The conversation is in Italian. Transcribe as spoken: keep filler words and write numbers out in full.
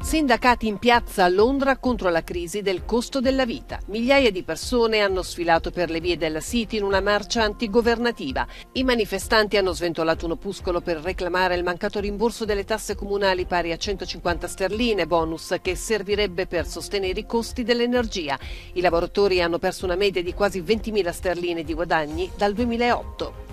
Sindacati in piazza a Londra contro la crisi del costo della vita. Migliaia di persone hanno sfilato per le vie della City in una marcia antigovernativa. I manifestanti hanno sventolato un opuscolo per reclamare il mancato rimborso delle tasse comunali pari a centocinquanta sterline, bonus che servirebbe per sostenere i costi dell'energia. I lavoratori hanno perso una media di quasi ventimila sterline di guadagni dal duemilaotto.